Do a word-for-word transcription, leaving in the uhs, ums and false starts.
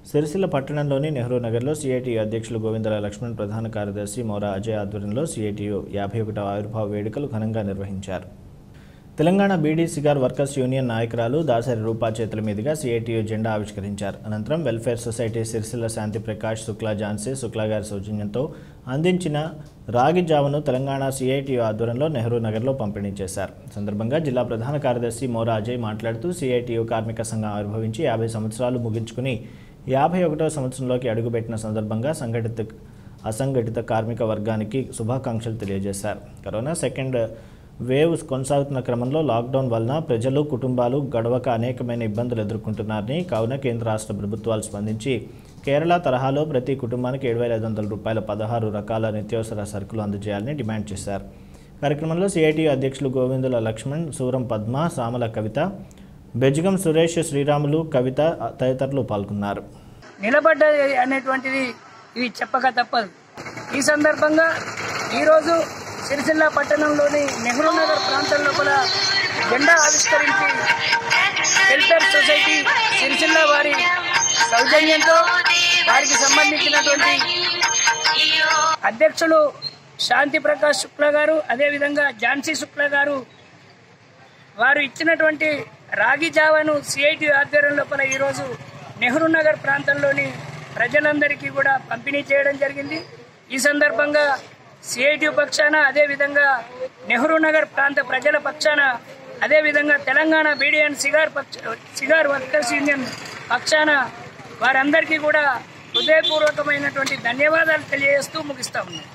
సిరిసిల్ల పట్టణంలోని నెహ్రూ నగర్లో సిఐటియు అధ్యక్షులు గోవిందల లక్ష్మణ్, ప్రధాన కార్యదర్శి మోరా అజయ్ ఆధ్వర్యంలో సిఐటియు యాభై ఒకటవ ఆవిర్భావ వేడుకలు ఘనంగా నిర్వహించారు. Telangana beedi cigar workers union నాయకురాలు దాసరి రూపా చేతుల మీదుగా సిఐటియు జెండా ఆవిష్కరించారు. అనంతరం వెల్ఫేర్ సొసైటీ సిరిసిల్ల శాంతి ప్రకాష్ శుక్లా ఝాన్సీ శుక్లా గారి సౌజన్యంతో అందించిన రాగి జావను తెలంగాణ సిఐటియు ఆధ్వర్యంలో నెహ్రూ నగర్లో పంపిణీ చేశారు. సందర్భంగా జిల్లా ప్రధాన కార్యదర్శి మోరా అజయ్ మాట్లాడుతూ సిఐటియు కార్మిక సంఘం ఆవిర్భవించి యాభై సంవత్సరాలు ముగించుకుని యాభై ఒకటవ సంవత్సరంలోకి అడుగుపెట్టిన సందర్భంగా సంఘటిత అసంఘటిత కార్మిక వర్గానికి శుభాకాంక్షలు తెలియజేశారు. కరోనా సెకండ్ వేవ్ కొనసాగుతున్న క్రమంలో లాక్డౌన్ వలన ప్రజలు కుటుంబాలు గడవక అనేకమైన ఇబ్బందులు ఎదుర్కొంటున్నారని, కావున కేంద్ర రాష్ట్ర ప్రభుత్వాలు స్పందించి కేరళ తరహాలో ప్రతి కుటుంబానికి ఏడు వేల ఐదు వందల రూపాయల పదహారు రకాల నిత్యావసర సరుకులు అందజేయాలని డిమాండ్ చేశారు. కార్యక్రమంలో సిఐటియు అధ్యక్షులు గోవిందుల లక్ష్మణ్, సూరం పద్మ, సామల కవిత, బెజ్గం సురేష్, శ్రీరాములు, కవిత తదితరులు పాల్గొన్నారు. నిలబడ్డది అనేటువంటిది ఇవి చెప్పక తప్పదు. ఈ సందర్భంగా ఈరోజు సిరిసిల్ల పట్టణంలోని నెహ్రూ నగర్ ప్రాంతం లోపల జెండా ఆవిష్కరించి వెల్ఫేర్ సొసైటీ సిరిసిల్ల వారి సౌజన్యంతో వారికి సంబంధించినటువంటి అధ్యక్షులు శాంతి ప్రకాష్ శుక్లా గారు, అదేవిధంగా ఝాన్సీ శుక్లా గారు వారు ఇచ్చినటువంటి రాగి జావను సిఐటి ఆధ్వర్యం లోపల ఈరోజు నెహ్రూ నగర్ ప్రాంతంలోని ప్రజలందరికీ కూడా పంపిణీ చేయడం జరిగింది. ఈ సందర్భంగా సిఐటి పక్షాన, అదేవిధంగా నెహ్రూ నగర్ ప్రాంత ప్రజల పక్షాన, అదేవిధంగా తెలంగాణ బీడీ అండ్ సిగార్ పక్ష సిగార్ వర్కర్స్ యూనియన్ పక్షాన వారందరికీ కూడా హృదయపూర్వకమైనటువంటి ధన్యవాదాలు తెలియజేస్తూ ముగిస్తా ఉన్నాం.